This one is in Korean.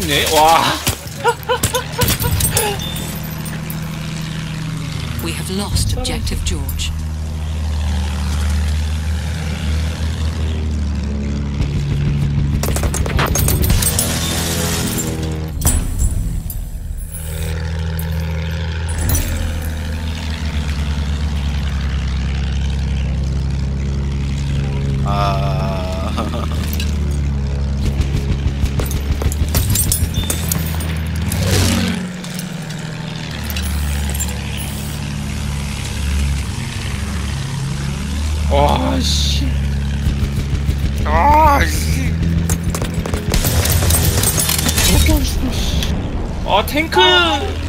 죽네. 와. We have lost objective George. 와, 씨. 아, 씨. 아, 탱크!